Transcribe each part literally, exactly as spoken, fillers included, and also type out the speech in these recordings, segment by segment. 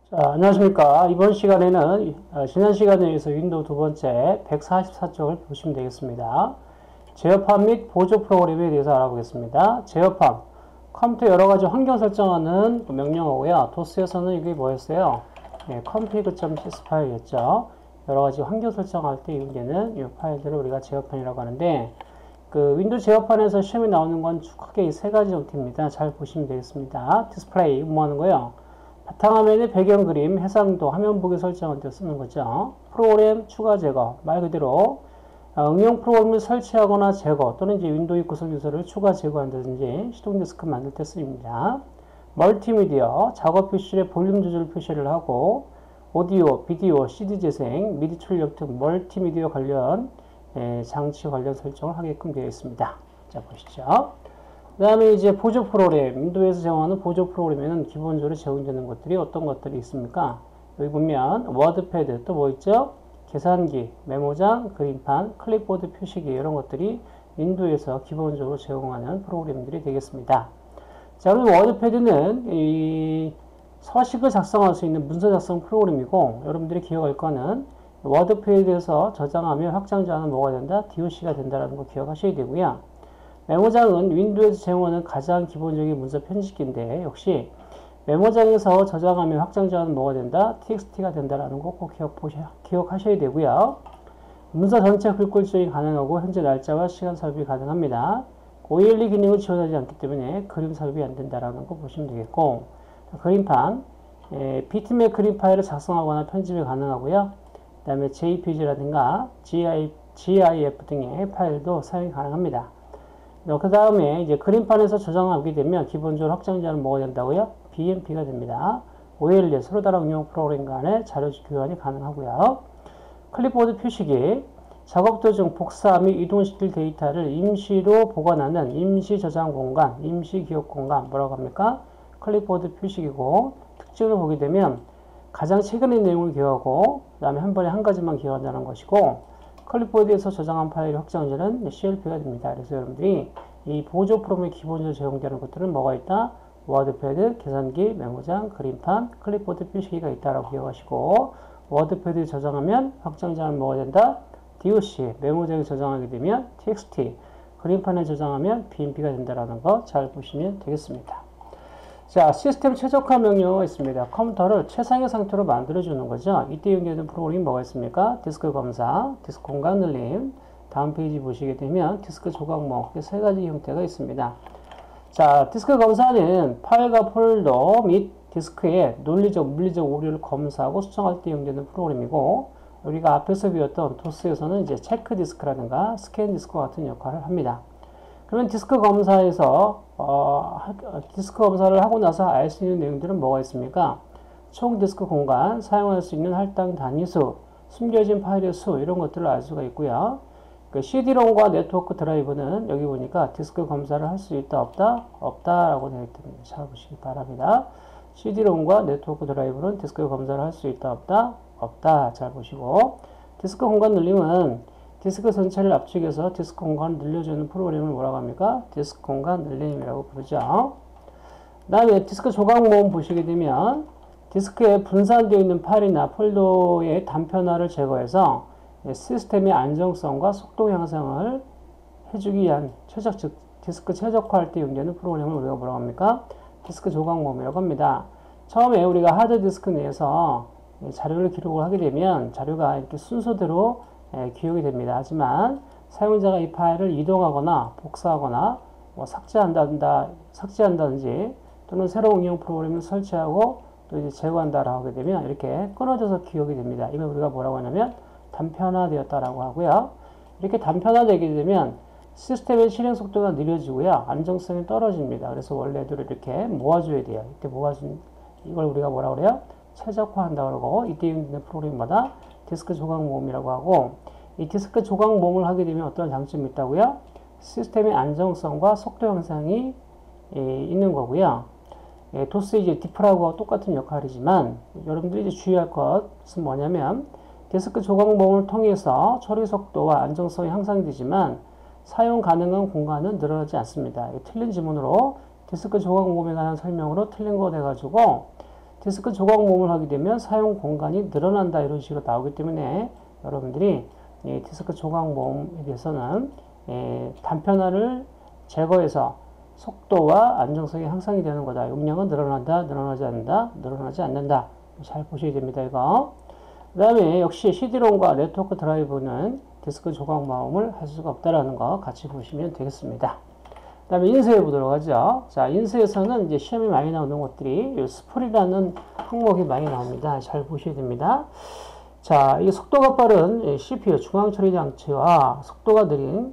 자, 안녕하십니까. 이번 시간에는 어, 지난 시간에 이어서 윈도우 두 번째 백사십사 쪽을 보시면 되겠습니다. 제어판 및 보조 프로그램에 대해서 알아보겠습니다. 제어판, 컴퓨터 여러 가지 환경 설정하는 명령어고요. 도스에서는 이게 뭐였어요? 네, config.sys 파일이었죠. 여러 가지 환경 설정할 때 이용되는 이 파일들을 우리가 제어판이라고 하는데, 그 윈도우 제어판에서 시험에 나오는 건 크게 이 세 가지 형태입니다. 잘 보시면 되겠습니다. 디스플레이, 뭐 하는 거예요? 바탕화면의 배경 그림, 해상도, 화면 보기 설정할 때 쓰는 거죠. 프로그램 추가 제거, 말 그대로 응용 프로그램을 설치하거나 제거 또는 이제 윈도우 구성 요소를 추가 제거한다든지 시동 디스크 만들 때 쓰입니다. 멀티미디어, 작업 표시에 볼륨 조절 표시를 하고 오디오, 비디오, 씨디 재생, 미디 출력 등 멀티미디어 관련 예, 장치 관련 설정을 하게끔 되어 있습니다. 자, 보시죠. 그 다음에 이제 보조 프로그램, 윈도우에서 제공하는 보조 프로그램에는 기본적으로 제공되는 것들이 어떤 것들이 있습니까? 여기 보면 워드패드, 또 뭐 있죠? 계산기, 메모장, 그림판, 클립보드 표시기 이런 것들이 윈도우에서 기본적으로 제공하는 프로그램들이 되겠습니다. 자, 그럼 워드패드는 이 서식을 작성할 수 있는 문서 작성 프로그램이고, 여러분들이 기억할 거는 워드패드에서 저장하면 확장자는 뭐가 된다? 디오씨가 된다는 거 기억하셔야 되고요. 메모장은 윈도우에서 제공하는 가장 기본적인 문서 편집기인데, 역시 메모장에서 저장하면 확장자는 뭐가 된다? 티엑스티가 된다는 거 꼭 기억, 기억하셔야 되고요. 문서 전체 글꼴 지정이 가능하고 현재 날짜와 시간 삽입이 가능합니다. 오일리 기능을 지원하지 않기 때문에 그림 삽입이 안 된다는 거 보시면 되겠고, 그림판, 에, 비트맵 그림 파일을 작성하거나 편집이 가능하고요. 그 다음에 제이피지라든가 지아이에프 등의 파일도 사용이 가능합니다. 그 다음에 이제 그림판에서 저장하게 되면 기본적으로 확장자는 뭐가 된다고요? 비엠피가 됩니다. 오엘이에 서로 다른 응용 프로그램 간의 자료 교환이 가능하고요. 클립보드 표시기, 작업 도중 복사 및 이동시킬 데이터를 임시로 보관하는 임시 저장 공간, 임시 기억 공간, 뭐라고 합니까? 클립보드 표시기고, 특징을 보게 되면 가장 최근의 내용을 기억하고, 그 다음에 한 번에 한 가지만 기억한다는 것이고, 클립보드에서 저장한 파일 확장자는 씨엘피가 됩니다. 그래서 여러분들이 이 보조 프로그램에 기본적으로 제공되는 것들은 뭐가 있다? 워드패드, 계산기, 메모장, 그림판, 클립보드 표시기가 있다라고 기억하시고, 워드패드에 저장하면 확장자는 뭐가 된다? 디오씨, 메모장에 저장하게 되면 티엑스티, 그림판에 저장하면 비엠피가 된다라는 거 잘 보시면 되겠습니다. 자, 시스템 최적화 명령어가 있습니다. 컴퓨터를 최상의 상태로 만들어주는 거죠. 이때 연결되는 프로그램이 뭐가 있습니까? 디스크 검사, 디스크 공간 늘림, 다음 페이지 보시게 되면 디스크 조각모, 세 가지 형태가 있습니다. 자, 디스크 검사는 파일과 폴더 및 디스크의 논리적, 물리적 오류를 검사하고 수정할 때 이용되는 프로그램이고, 우리가 앞에서 배웠던 도스에서는 이제 체크 디스크라든가 스캔 디스크 같은 역할을 합니다. 그러면 디스크 검사에서 어, 디스크 검사를 하고 나서 알 수 있는 내용들은 뭐가 있습니까? 총 디스크 공간, 사용할 수 있는 할당 단위수, 숨겨진 파일의 수 이런 것들을 알 수가 있고요. 그 씨디롬과 네트워크 드라이브는 여기 보니까 디스크 검사를 할 수 있다 없다? 없다라고 되어 있습니다. 잘 보시기 바랍니다. 씨디롬과 네트워크 드라이브는 디스크 검사를 할 수 있다 없다? 없다. 잘 보시고, 디스크 공간 늘림은 디스크 전체를 압축해서 디스크 공간을 늘려주는 프로그램을 뭐라고 합니까? 디스크 공간 늘림이라고 부르죠. 그 다음에 디스크 조각 모음 보시게 되면 디스크에 분산되어 있는 파일이나 폴더의 단편화를 제거해서 시스템의 안정성과 속도 향상을 해주기 위한 최적, 즉 디스크 최적화할 때 이용되는 프로그램을 우리가 뭐라고 합니까? 디스크 조각 모음이라고 합니다. 처음에 우리가 하드디스크 내에서 자료를 기록을 하게 되면 자료가 이렇게 순서대로 예, 기억이 됩니다. 하지만 사용자가 이 파일을 이동하거나 복사하거나 뭐 삭제한다, 삭제한다든지 또는 새로운 응용 프로그램을 설치하고 또 이제 제거한다라고 하게 되면 이렇게 끊어져서 기억이 됩니다. 이걸 우리가 뭐라고 하냐면 단편화되었다라고 하고요. 이렇게 단편화되게 되면 시스템의 실행 속도가 느려지고요. 안정성이 떨어집니다. 그래서 원래대로 이렇게 모아줘야 돼요. 이때 모아준 이걸 우리가 뭐라고 그래요? 최적화한다고 그러고 이때 있는 프로그램마다 디스크 조각 모음이라고 하고, 이 디스크 조각 모음을 하게 되면 어떤 장점이 있다고요? 시스템의 안정성과 속도 향상이 예, 있는 거고요. 예, 도스 이제 디프라고 똑같은 역할이지만 여러분들이 이제 주의할 것은 뭐냐면 디스크 조각 모음을 통해서 처리 속도와 안정성이 향상이 되지만 사용 가능한 공간은 늘어나지 않습니다. 틀린 지문으로 디스크 조각 모음에 관한 설명으로 틀린 거 돼가지고 디스크 조각 모음을 하게 되면 사용 공간이 늘어난다 이런 식으로 나오기 때문에 여러분들이 이 디스크 조각 모음에 대해서는 예, 단편화를 제거해서 속도와 안정성이 향상이 되는 거다. 용량은 늘어난다, 늘어나지 않는다, 늘어나지 않는다. 잘 보셔야 됩니다. 이거. 그 다음에 역시 씨디롬과 네트워크 드라이브는 디스크 조각 모음을 할 수가 없다라는 거 같이 보시면 되겠습니다. 그 다음에 인쇄해 보도록 하죠. 자, 인쇄에서는 이제 시험에 많이 나오는 것들이 스풀이라는 항목이 많이 나옵니다. 잘 보셔야 됩니다. 자, 이게 속도가 빠른 씨피유 중앙 처리 장치와 속도가 느린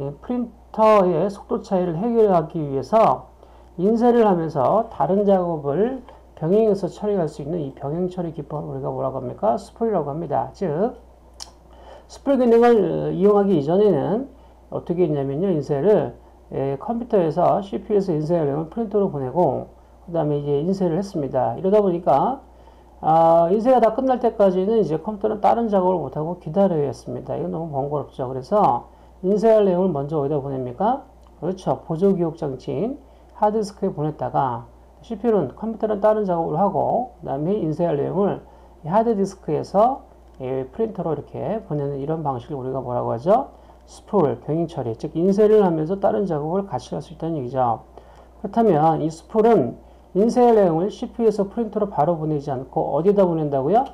프린터의 속도 차이를 해결하기 위해서 인쇄를 하면서 다른 작업을 병행해서 처리할 수 있는 이 병행 처리 기법을 우리가 뭐라고 합니까? 스풀이라고 합니다. 즉, 스풀 기능을 이용하기 이전에는 어떻게 했냐면요, 인쇄를 예, 컴퓨터에서 씨피유에서 인쇄할 내용을 프린터로 보내고 그 다음에 이제 인쇄를 했습니다. 이러다 보니까 아, 인쇄가 다 끝날 때까지는 이제 컴퓨터는 다른 작업을 못하고 기다려야 했습니다. 이건 너무 번거롭죠. 그래서 인쇄할 내용을 먼저 어디다 보냅니까? 그렇죠. 보조기억 장치인 하드디스크에 보냈다가 씨피유는 컴퓨터는 다른 작업을 하고 그 다음에 인쇄할 내용을 하드디스크에서 예, 프린터로 이렇게 보내는 이런 방식을 우리가 뭐라고 하죠? 스풀, 병행 처리, 즉 인쇄를 하면서 다른 작업을 같이 할 수 있다는 얘기죠. 그렇다면 이 스풀은 인쇄할 내용을 씨피유에서 프린터로 바로 보내지 않고 어디다 보낸다고요?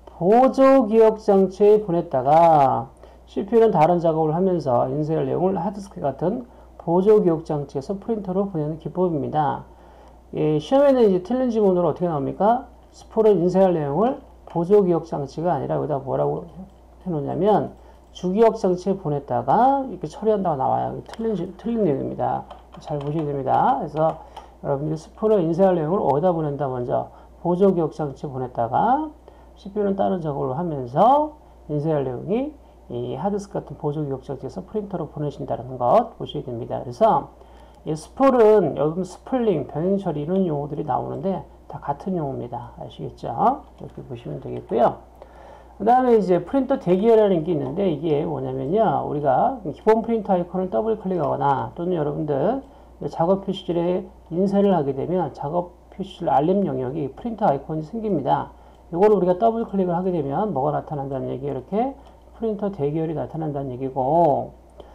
보조기억 장치에 보냈다가 씨피유는 다른 작업을 하면서 인쇄할 내용을 하드디스크 같은 보조기억 장치에서 프린터로 보내는 기법입니다. 예, 시험에는 이제 틀린 지문으로 어떻게 나옵니까? 스풀은 인쇄할 내용을 보조기억 장치가 아니라 여기다 뭐라고 해놓냐면 주기억 장치에 보냈다가 이렇게 처리한다고 나와요. 틀린, 틀린 내용입니다. 잘 보셔야 됩니다. 그래서 여러분들이 스풀을 인쇄할 내용을 어디다 보낸다 먼저 보조기억 장치에 보냈다가 씨피유는 다른 작업을 하면서 인쇄할 내용이 이 하드디스크 같은 보조기억 장치에서 프린터로 보내신다는 것 보셔야 됩니다. 그래서 이 스풀은 여러분 스플링, 병행 처리 이런 용어들이 나오는데 다 같은 용어입니다. 아시겠죠? 이렇게 보시면 되겠고요. 그 다음에 이제 프린터 대기열이라는 게 있는데 이게 뭐냐면요. 우리가 기본 프린터 아이콘을 더블 클릭하거나 또는 여러분들 작업 표시줄에 인쇄를 하게 되면 작업 표시줄 알림 영역이 프린터 아이콘이 생깁니다. 이걸 우리가 더블 클릭을 하게 되면 뭐가 나타난다는 얘기예요. 이렇게 프린터 대기열이 나타난다는 얘기고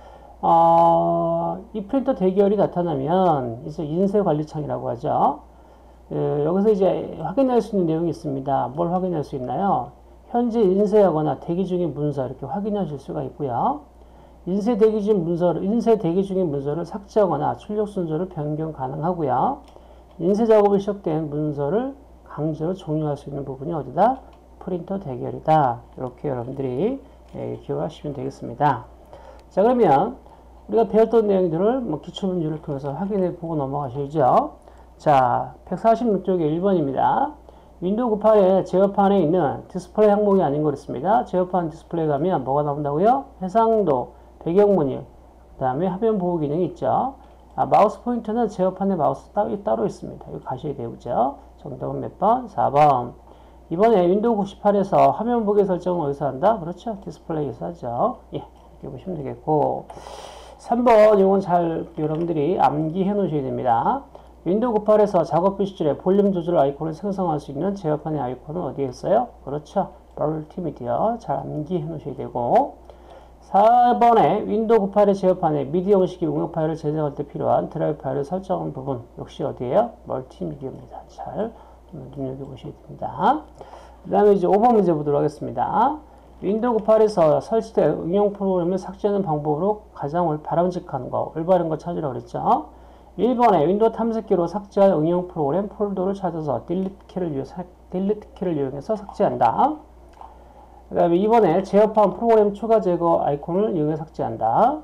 어, 이 프린터 대기열이 나타나면 이제 인쇄 관리창이라고 하죠. 에, 여기서 이제 확인할 수 있는 내용이 있습니다. 뭘 확인할 수 있나요? 현재 인쇄하거나 대기 중인 문서 이렇게 확인하실 수가 있고요. 인쇄 대기 중 문서를 인쇄 대기 중인 문서를 삭제하거나 출력 순서를 변경 가능하고요. 인쇄 작업이 시작된 문서를 강제로 종료할 수 있는 부분이 어디다? 프린터 대기열이다. 이렇게 여러분들이 예, 기억하시면 되겠습니다. 자, 그러면 우리가 배웠던 내용들을 뭐 기초문제를 통해서 확인해 보고 넘어가셔야죠. 자, 백사십육 쪽의 일 번입니다. 윈도우 구십팔의 제어판에 있는 디스플레이 항목이 아닌 거였습니다. 제어판 디스플레이 가면 뭐가 나온다고요? 해상도, 배경무늬, 그 다음에 화면 보호 기능이 있죠. 아, 마우스 포인터는 제어판에 마우스 따로, 따로 있습니다. 이거 가셔야 되죠. 정답은 몇 번? 사 번. 이번에 윈도우 구십팔에서 화면 보기 설정을 어디서 한다? 그렇죠. 디스플레이에서 하죠. 예, 이렇게 보시면 되겠고. 삼 번, 이건 잘 여러분들이 암기해 놓으셔야 됩니다. 윈도우 구십팔에서 작업 표시줄에 볼륨 조절 아이콘을 생성할 수 있는 제어판의 아이콘은 어디에 있어요? 그렇죠. 멀티미디어. 잘 암기해 놓으셔야 되고. 사 번에 윈도우 구십팔의 제어판에 미디 형식의 응용 파일을 제작할 때 필요한 드라이브 파일을 설정하는 부분 역시 어디에요? 멀티미디어입니다. 잘 눈여겨보셔야 됩니다. 그 다음에 이제 오 번 문제 보도록 하겠습니다. 윈도우 구십팔에서 설치된 응용 프로그램을 삭제하는 방법으로 가장 바람직한 거, 올바른 거 찾으라고 그랬죠. 일 번에 윈도우 탐색기로 삭제할 응용 프로그램 폴더를 찾아서 딜리트 키를, 이용, 딜리트 키를 이용해서 삭제한다. 그 다음에 이 번에 제어판 프로그램 추가 제거 아이콘을 이용해 삭제한다.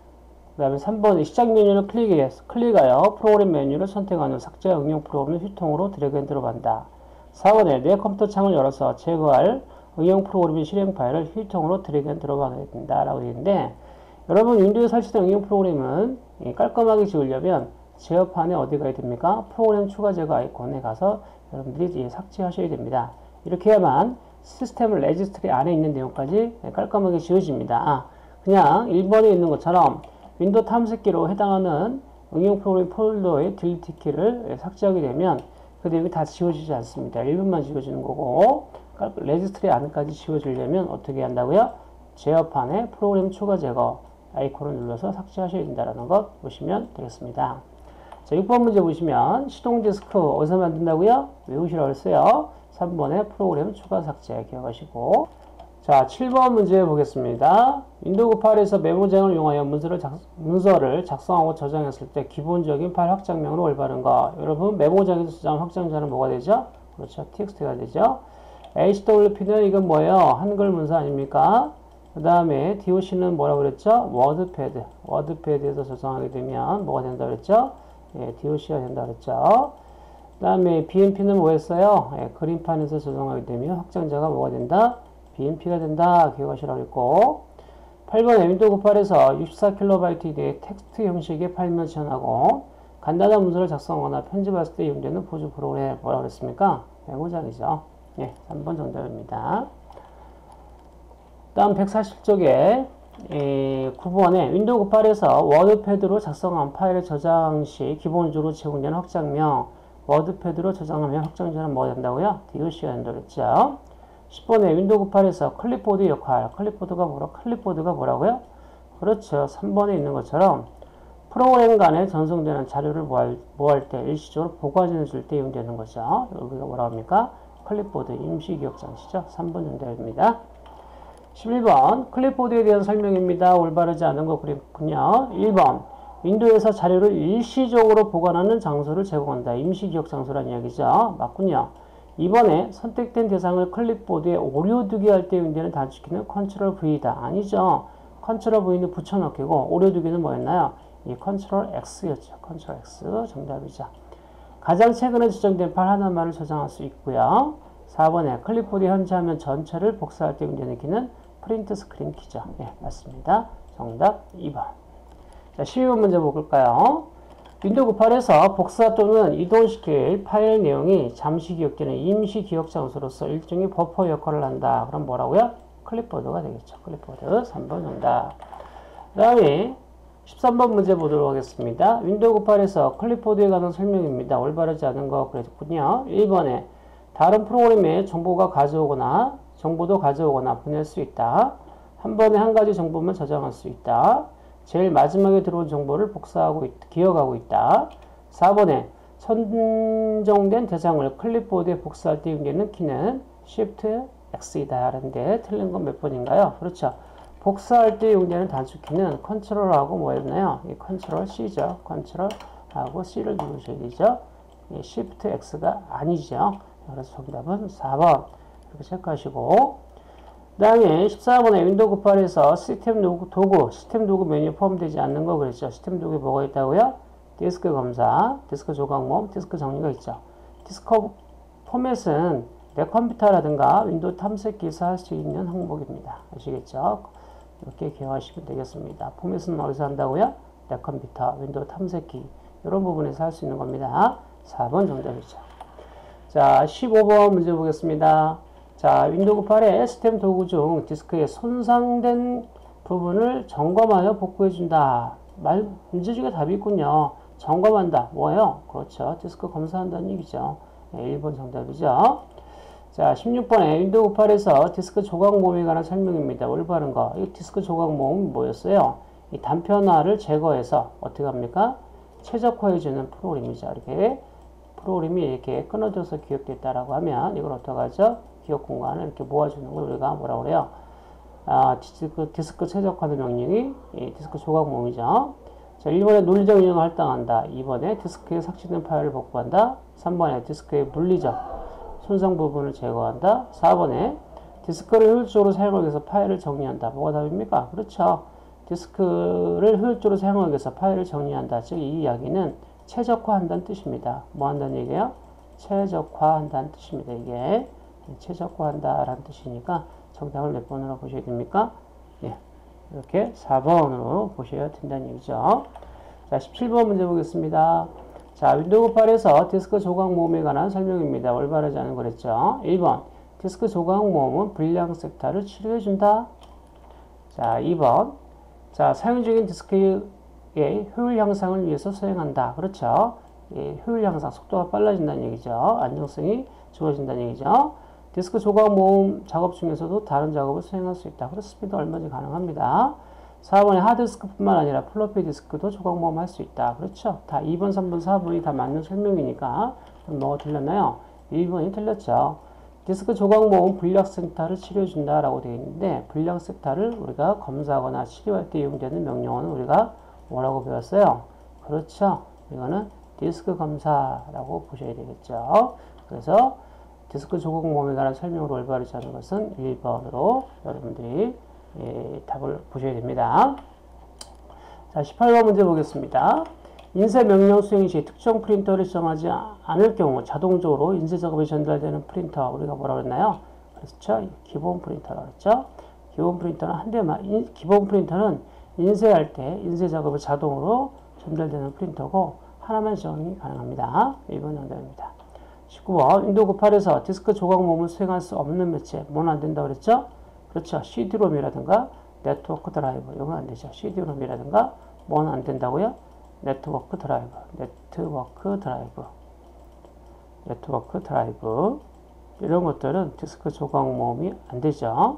그 다음에 삼 번에 시작 메뉴를 클릭해, 클릭하여 프로그램 메뉴를 선택한 후 삭제 응용 프로그램을 휴통으로 드래그 앤 드롭한다. 사 번에 내 컴퓨터 창을 열어서 제거할 응용 프로그램의 실행 파일을 휴통으로 드래그 앤 드롭하게 된다. 라고 되어 있는데, 여러분 윈도우에 설치된 응용 프로그램은 깔끔하게 지우려면 제어판에 어디 가야 됩니까? 프로그램 추가 제거 아이콘에 가서 여러분들이 삭제하셔야 됩니다. 이렇게 해야만 시스템을 레지스트리 안에 있는 내용까지 깔끔하게 지워집니다. 그냥 일 번에 있는 것처럼 윈도우 탐색기로 해당하는 응용 프로그램 폴더의 딜리트 키를 삭제하게 되면 그 내용이 다 지워지지 않습니다. 일부만 지워지는 거고, 레지스트리 안까지 지워지려면 어떻게 한다고요? 제어판에 프로그램 추가 제거 아이콘을 눌러서 삭제하셔야 된다는 것 보시면 되겠습니다. 자, 육 번 문제 보시면 시동 디스크 어디서 만든다고요? 외우시라고 했어요. 삼 번에 프로그램 추가 삭제 기억하시고, 자, 칠 번 문제 보겠습니다. 윈도우 팔에서 메모장을 이용하여 문서를, 작, 문서를 작성하고 저장했을 때 기본적인 파일 확장명으로 올바른 거. 여러분, 메모장에서 저장한 확장자는 뭐가 되죠? 그렇죠. txt가 되죠. 에이치더블유피는 이건 뭐예요? 한글 문서 아닙니까? 그 다음에 doc는 뭐라고 그랬죠? 워드패드. 워드패드에서 저장하게 되면 뭐가 된다 그랬죠? 예, doc가 된다 그랬죠. 그 다음에 bmp는 뭐였어요? 예, 그림판에서 저장하게 되면 확장자가 뭐가 된다? 비엠피가 된다. 기억하시라고 했고, 팔 번에 윈도우 팔에서 육십사 킬로바이트 이내의 텍스트 형식의 파일명을 지원하고 간단한 문서를 작성하거나 편집할 때 이용되는 보조 프로그램 뭐라고 그랬습니까? 메모장이죠. 예, 삼 번 정답입니다. 다음 백사십 쪽에 에, 구 번에 윈도우 팔에서 워드패드로 작성한 파일의 저장 시 기본적으로 제공되는 확장명, 워드패드로 저장하면 확장자는 뭐가 된다고요? doc가 된다고 그랬죠. 십 번에 윈도우 팔에서 클립보드 역할, 클립보드가 뭐라, 클립보드가 뭐라고요? 그렇죠. 삼 번에 있는 것처럼 프로그램 간에 전송되는 자료를 뭐할, 뭐할 때 일시적으로 보관해 줄 때 이용되는 거죠. 여기가 뭐라고 합니까? 클립보드 임시기억장치죠. 삼 번 정답입니다. 십일 번 클립보드에 대한 설명입니다. 올바르지 않은 거 그랬군요. 일 번 윈도우에서 자료를 일시적으로 보관하는 장소를 제공한다. 임시기억장소라는 이야기죠. 맞군요. 이 번에 선택된 대상을 클립보드에 오려두기 할 때 이용되는 단축키는 컨트롤 브이다. 아니죠. 컨트롤 브이는 붙여넣기고 오려두기는 뭐였나요? 이 컨트롤 엑스였죠. 컨트롤 엑스 정답이죠. 가장 최근에 지정된 파일 하나만을 저장할 수 있고요. 사 번에 클립보드 현재 화면 전체를 복사할 때 이용되는 키는 프린트 스크린 키죠. 네, 맞습니다. 정답 이 번. 자, 십이 번 문제 볼까요? 윈도우 팔에서 복사 또는 이동시킬 파일 내용이 잠시 기억되는 임시 기억 장소로서 일종의 버퍼 역할을 한다. 그럼 뭐라고요? 클립보드가 되겠죠. 클립보드 삼 번 정답. 그 다음에 십삼 번 문제 보도록 하겠습니다. 윈도우 팔에서 클립보드에 관한 설명입니다. 올바르지 않은 거 그랬군요. 일 번에 다른 프로그램에 정보가 가져오거나 정보도 가져오거나 보낼 수 있다. 한 번에 한 가지 정보만 저장할 수 있다. 제일 마지막에 들어온 정보를 복사하고 있, 기억하고 있다. 사 번에 선정된 대상을 클립보드에 복사할 때 이용되는 키는 Shift X이다. 라는데 틀린 건 몇 번인가요? 그렇죠. 복사할 때 이용되는 단축키는 컨트롤하고 뭐였나요? 이 컨트롤 C죠. 컨트롤하고 C를 누르셔야 되죠. 이 Shift X가 아니죠. 그래서 정답은 사 번 이렇게 체크하시고, 그 다음에 십사 번에 윈도우 팔에서 시스템 도구, 도구, 시스템 도구 메뉴에 포함되지 않는 거 그랬죠. 시스템 도구에 뭐가 있다고요? 디스크 검사, 디스크 조각모, 디스크 정리가 있죠. 디스크 포맷은 내 컴퓨터라든가 윈도우 탐색기에서 할 수 있는 항목입니다. 아시겠죠? 이렇게 기억하시면 되겠습니다. 포맷은 어디서 한다고요? 내 컴퓨터, 윈도우 탐색기 이런 부분에서 할 수 있는 겁니다. 사 번 정답이죠. 자, 십오 번 문제 보겠습니다. 자, 윈도우 팔의 시스템 도구 중 디스크의 손상된 부분을 점검하여 복구해준다. 말, 문제 중에 답이 있군요. 점검한다. 뭐예요? 그렇죠. 디스크 검사한다는 얘기죠. 네, 일 번 정답이죠. 자, 십육 번에 윈도우 팔에서 디스크 조각 모음에 관한 설명입니다. 올바른 거. 이 디스크 조각 모음은 뭐였어요? 이 단편화를 제거해서 어떻게 합니까? 최적화해주는 프로그램이죠. 이렇게 프로그램이 이렇게 끊어져서 기억됐다라고 하면 이걸 어떻게 하죠? 기억 공간을 이렇게 모아주는 걸 우리가 뭐라고 그래요? 아, 디스크, 디스크 최적화된 명령이 이 디스크 조각 모음이죠. 자, 일 번에 논리적 운영을 할당한다. 이 번에 디스크에 삭제된 파일을 복구한다. 삼 번에 디스크의 물리적 손상 부분을 제거한다. 사 번에 디스크를 효율적으로 사용하기 위해서 파일을 정리한다. 뭐가 답입니까? 그렇죠. 디스크를 효율적으로 사용하기 위해서 파일을 정리한다. 즉, 이 이야기는 최적화한다는 뜻입니다. 뭐 한다는 얘기예요? 최적화한다는 뜻입니다. 이게 최적화한다라는 뜻이니까 정답을 몇 번으로 보셔야 됩니까? 예, 이렇게 사 번으로 보셔야 된다는 얘기죠. 자, 십칠 번 문제 보겠습니다. 자, 윈도우 팔에서 디스크 조각 모음에 관한 설명입니다. 올바르지 않은 거랬죠. 일 번 디스크 조각 모음은 불량 섹터를 치료해준다. 자, 이 번 자, 사용 중인 디스크의 효율 향상을 위해서 수행한다. 그렇죠. 예, 효율 향상, 속도가 빨라진다는 얘기죠. 안정성이 좋아진다는 얘기죠. 디스크 조각 모음 작업 중에서도 다른 작업을 수행할 수 있다. 그렇습니다. 얼마든지 가능합니다. 사 번에 하드디스크뿐만 아니라 플로피 디스크도 조각 모음 할 수 있다. 그렇죠. 다 이 번, 삼 번, 사 번이 다 맞는 설명이니까 그럼 뭐가 틀렸나요? 일 번이 틀렸죠. 디스크 조각 모음 불량 섹타를 치료해준다 라고 되어 있는데 불량 섹타를 우리가 검사하거나 치료할 때 이용되는 명령어는 우리가 뭐라고 배웠어요? 그렇죠. 이거는 디스크 검사라고 보셔야 되겠죠. 그래서 디스크 조각 모음에 관한 설명으로 올바르지 않은 것은 일 번으로 여러분들이 예, 답을 보셔야 됩니다. 자, 십팔 번 문제 보겠습니다. 인쇄 명령 수행 시 특정 프린터를 지정하지 않을 경우 자동적으로 인쇄 작업이 전달되는 프린터 우리가 뭐라고 했나요? 그렇죠. 기본 프린터라고 했죠. 기본 프린터는 한 대만 인, 기본 프린터는 인쇄할 때 인쇄 작업을 자동으로 전달되는 프린터고 하나만 지정이 가능합니다. 일 번 정답입니다. 십구 번 윈도우 구십팔에서 디스크 조각 모음을 수행할 수 없는 매체 뭐는 안 된다고 그랬죠? 그렇죠. 씨디롬이라든가 네트워크 드라이브 이건 안 되죠. 씨디롬이라든가 뭐는 안 된다고요? 네트워크 드라이브, 네트워크 드라이브, 네트워크 드라이브 이런 것들은 디스크 조각 모음이 안 되죠.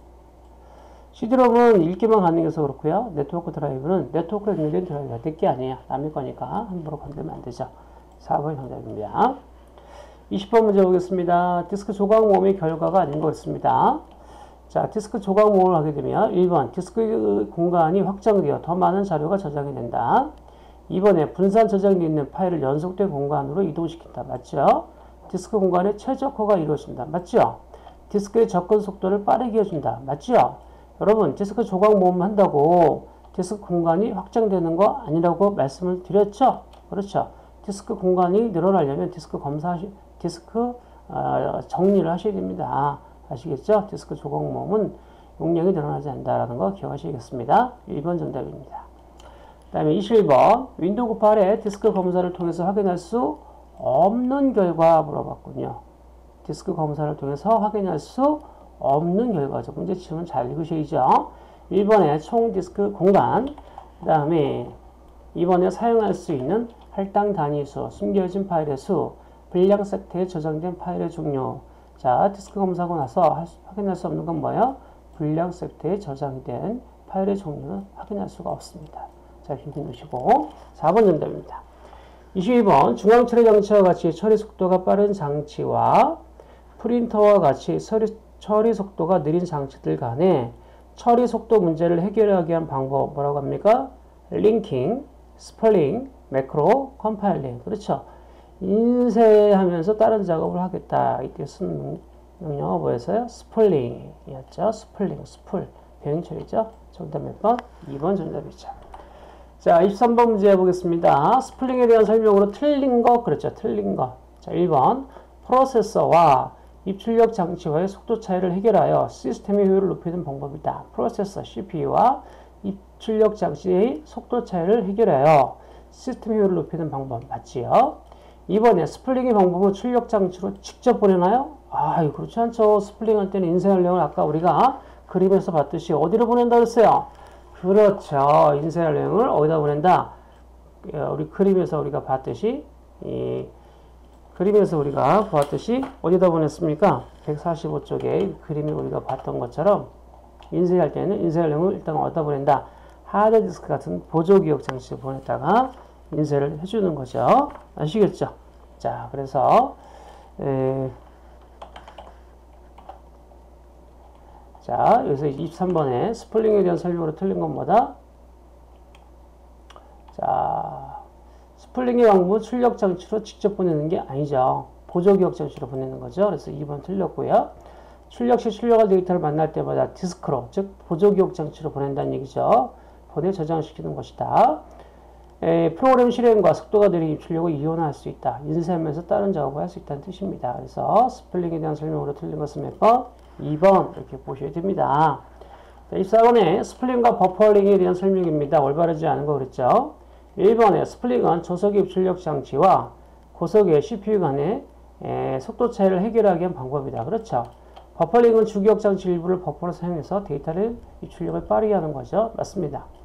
씨디롬은 읽기만 가능해서 그렇고요. 네트워크 드라이브는 네트워크에 연결된 드라이브가 될 게 아니에요. 남의 거니까 함부로 건들면 안 되죠. 사 번이 정답입니다. 이십 번 문제 보겠습니다. 디스크 조각 모음의 결과가 아닌 것 같습니다. 자, 디스크 조각 모음을 하게 되면 일 번 디스크 공간이 확장되어 더 많은 자료가 저장이 된다. 이 번에 분산 저장되어 있는 파일을 연속된 공간으로 이동시킨다. 맞죠? 디스크 공간의 최적화가 이루어진다. 맞죠? 디스크의 접근 속도를 빠르게 해준다. 맞죠? 여러분 디스크 조각 모음 한다고 디스크 공간이 확장되는 거 아니라고 말씀을 드렸죠? 그렇죠? 디스크 공간이 늘어나려면 디스크 검사, 디스크 어, 정리를 하셔야 됩니다. 아시겠죠? 디스크 조각 모음은 용량이 늘어나지 않는다라는 거 기억하시겠습니다. 일 번 정답입니다. 그 다음에 이십일 번 윈도우 구십팔의 디스크 검사를 통해서 확인할 수 없는 결과 물어봤군요. 디스크 검사를 통해서 확인할 수 없는 결과죠. 문제치면 잘 읽으셔야죠. 일 번에 총 디스크 공간, 그 다음에 이 번에 사용할 수 있는 할당 단위수, 숨겨진 파일의 수, 불량 섹트에 저장된 파일의 종류. 자, 디스크 검사하고 나서 할 수, 확인할 수 없는 건 뭐예요? 불량 섹트에 저장된 파일의 종류는 확인할 수가 없습니다. 자, 힘 넣으시고 사 번 정답입니다. 이십이 번 중앙 처리 장치와 같이 처리 속도가 빠른 장치와 프린터와 같이 처리, 처리 속도가 느린 장치들 간에 처리 속도 문제를 해결하기 위한 방법 뭐라고 합니까? 링킹, 스플링, 매크로, 컴파일링. 그렇죠. 인쇄하면서 다른 작업을 하겠다. 이때 쓴 명령어가 뭐였어요? 스플링이었죠. 스플링, 스플. 병행 처리죠. 정답 몇 번? 이 번 정답이죠. 자, 이십삼 번 문제 해보겠습니다. 스플링에 대한 설명으로 틀린 거, 그렇죠. 틀린 거. 자, 일 번. 프로세서와 입출력 장치와의 속도 차이를 해결하여 시스템의 효율을 높이는 방법이다. 프로세서, 씨피유와 입출력 장치의 속도 차이를 해결하여 시스템의 효율을 높이는 방법. 맞지요? 이 번에 스플링의 방법은 출력 장치로 직접 보내나요? 아, 그렇지 않죠. 스플링 할 때는 인쇄연령을 아까 우리가 그림에서 봤듯이 어디로 보낸다 그랬어요? 그렇죠. 인쇄연령을 어디다 보낸다? 우리 그림에서 우리가 봤듯이 이 그림에서 우리가 보았듯이 어디다 보냈습니까? 백사십오 쪽에 그림에 우리가 봤던 것처럼 인쇄할 때는 인쇄연령을 일단 어디다 보낸다? 하드디스크 같은 보조기억 장치에 보냈다가 인쇄를 해주는 거죠. 아시겠죠? 자, 그래서 에, 자, 여기서 이십삼 번에 스플링에 대한 설명으로 틀린 건 뭐다? 자, 스플링의 방법은 출력 장치로 직접 보내는 게 아니죠. 보조기억 장치로 보내는 거죠. 그래서 이 번 틀렸고요. 출력 시 출력할 데이터를 만날 때마다 디스크로, 즉 보조기억 장치로 보낸다는 얘기죠. 보내 저장시키는 것이다. 에, 프로그램 실행과 속도가 느린 입출력을 이용할 수 있다. 인쇄하면서 다른 작업을 할 수 있다는 뜻입니다. 그래서 스플링에 대한 설명으로 틀린 것은 몇 번? 이 번 이렇게 보셔야 됩니다. 자, 이십사 번에 스플링과 버퍼링에 대한 설명입니다. 올바르지 않은 거 그랬죠? 일 번에 스플링은 조석의 입출력 장치와 고석의 씨피유 간의 에, 속도 차이를 해결하기 위한 방법이다. 그렇죠? 버퍼링은 주기억 장치 일부를 버퍼로 사용해서 데이터를 입출력을 빠르게 하는 거죠. 맞습니다.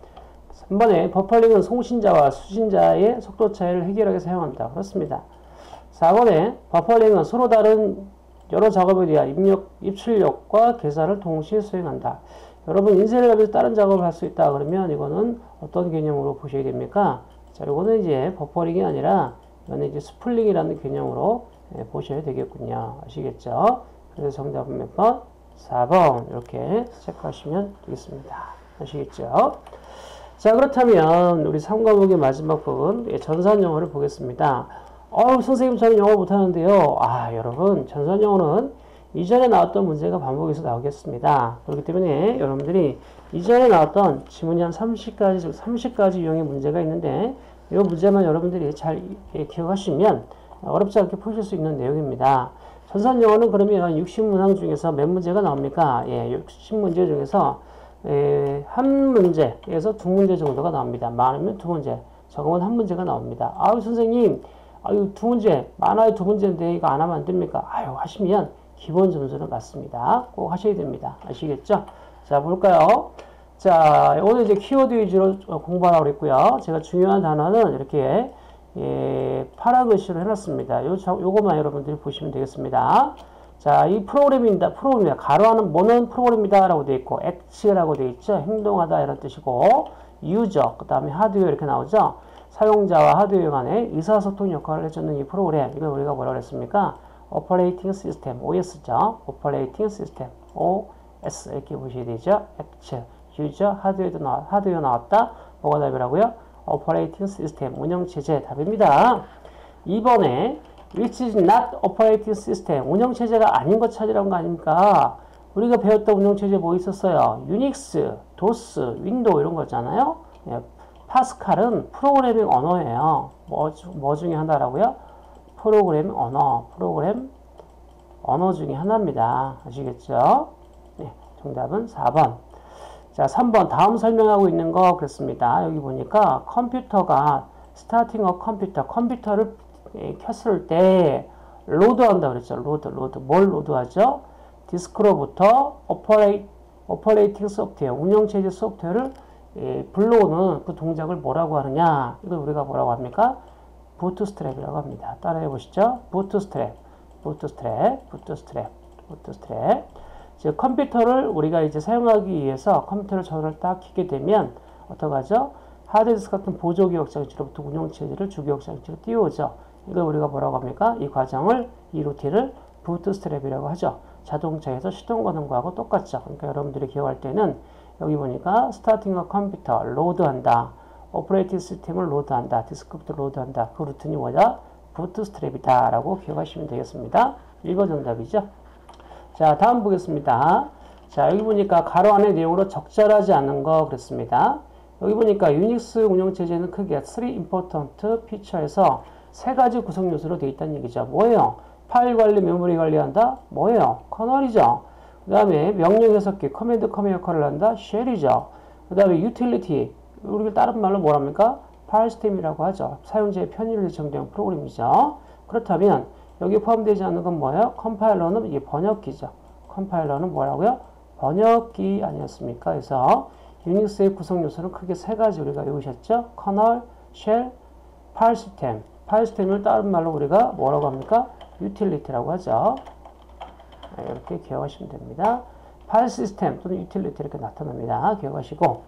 삼 번에 버퍼링은 송신자와 수신자의 속도 차이를 해결하게 사용한다. 그렇습니다. 사 번에 버퍼링은 서로 다른 여러 작업에 대한 입력, 입출력과 계산을 동시에 수행한다. 여러분 인쇄를 하면서 다른 작업을 할 수 있다 그러면 이거는 어떤 개념으로 보셔야 됩니까? 자, 이거는 이제 버퍼링이 아니라 이거는 이제 스플링이라는 개념으로 예, 보셔야 되겠군요. 아시겠죠? 그래서 정답은 몇 번? 사 번 이렇게 체크하시면 되겠습니다. 아시겠죠? 자, 그렇다면 우리 삼 과목의 마지막 부분 예, 전산영어를 보겠습니다. 어우 선생님 저는 영어 못하는데요. 아 여러분 전산영어는 이전에 나왔던 문제가 반복해서 나오겠습니다. 그렇기 때문에 여러분들이 이전에 나왔던 지문이 한 삼십 가지, 삼십 가지 유형의 문제가 있는데 이 문제만 여러분들이 잘 예, 기억하시면 어렵지 않게 푸실 수 있는 내용입니다. 전산영어는 그러면 육십 문항 중에서 몇 문제가 나옵니까? 예, 육십 문제 중에서 예, 한 문제에서 두 문제 정도가 나옵니다. 많으면 두 문제, 적으면 한 문제가 나옵니다. 아유 선생님, 아유 두 문제, 많아요 두 문제인데 이거 안 하면 안 됩니까? 아유 하시면 기본 점수는 맞습니다. 꼭 하셔야 됩니다. 아시겠죠? 자 볼까요? 자 오늘 이제 키워드 위주로 공부하라고 그랬고요. 제가 중요한 단어는 이렇게 예, 파라글씨로 해놨습니다. 요, 요거만 여러분들이 보시면 되겠습니다. 자, 이 프로그램입니다. 프로그램이다. 가로하는 뭐는 프로그램이다 라고 되어 있고, 액츠라고 되어 있죠. 행동하다 이런 뜻이고, 유저, 그 다음에 하드웨어 이렇게 나오죠. 사용자와 하드웨어 간의 의사소통 역할을 해주는 이 프로그램, 이걸 우리가 뭐라고 했습니까? 오퍼레이팅 시스템, 오에스죠. 오퍼레이팅 시스템, 오에스 이렇게 보셔야 되죠. 액츠, 유저, 하드웨어도 나왔, 하드웨어 나왔다. 뭐가 답이라고요? 오퍼레이팅 시스템, 운영체제 답입니다. 이 번에 which is not operating system, 운영체제가 아닌 것 찾으라는 거 아닙니까? 우리가 배웠던 운영체제 뭐 있었어요? 유닉스, 도스, 윈도우 이런 거잖아요. 예, 파스칼은 프로그래밍 언어예요. 뭐, 뭐 중에 하나라고요? 프로그래밍 언어, 프로그램 언어 중에 하나입니다. 아시겠죠? 네, 정답은 사 번. 자, 삼 번 다음 설명하고 있는 거 그렇습니다. 여기 보니까 컴퓨터가 스타팅 어 컴퓨터, 컴퓨터를 예, 켰을 때 로드한다 그랬죠. 로드, 로드. 뭘 로드하죠? 디스크로부터 오퍼레이, 오퍼레이팅 소프트웨어, 운영체제 소프트웨어를 예, 불러오는 그 동작을 뭐라고 하느냐? 이걸 우리가 뭐라고 합니까? 부트스트랩이라고 합니다. 따라해 보시죠. 부트스트랩, 부트스트랩, 부트스트랩, 부트스트랩. 즉 컴퓨터를 우리가 이제 사용하기 위해서 컴퓨터를 전원을 딱 켜게 되면 어떡하죠? 하드디스크 같은 보조기억 장치로부터 운영체제를 주기억 장치로 띄워오죠. 이걸 우리가 뭐라고 합니까? 이 과정을, 이 루틴을 부트스트랩이라고 하죠. 자동차에서 시동 거는 거하고 똑같죠. 그러니까 여러분들이 기억할 때는 여기 보니까 스타팅 어 컴퓨터, 로드한다. 오퍼레이팅 시스템을 로드한다. 디스크부터 로드한다. 그 루틴이 뭐다? 부트스트랩이다. 라고 기억하시면 되겠습니다. 일 번 정답이죠. 자, 다음 보겠습니다. 자, 여기 보니까 가로 안의 내용으로 적절하지 않은 거 그랬습니다. 여기 보니까 유닉스 운영체제는 크게 three important feature에서 세 가지 구성 요소로 되어 있다는 얘기죠. 뭐예요? 파일 관리, 메모리 관리한다? 뭐예요? 커널이죠. 그 다음에 명령 해석기, 커맨드 커맨 역할을 한다? 쉘이죠. 그 다음에 유틸리티, 우리가 다른 말로 뭐랍니까? 파일 시스템이라고 하죠. 사용자의 편의를 지정된 프로그램이죠. 그렇다면 여기 포함되지 않는 건 뭐예요? 컴파일러는 이게 번역기죠. 컴파일러는 뭐라고요? 번역기 아니었습니까? 그래서 유닉스의 구성 요소는 크게 세 가지 우리가 외우셨죠? 커널, 쉘, 파일 시스템. 파일 시스템을 다른 말로 우리가 뭐라고 합니까? 유틸리티라고 하죠. 네, 이렇게 기억하시면 됩니다. 파일 시스템 또는 유틸리티 이렇게 나타납니다. 기억하시고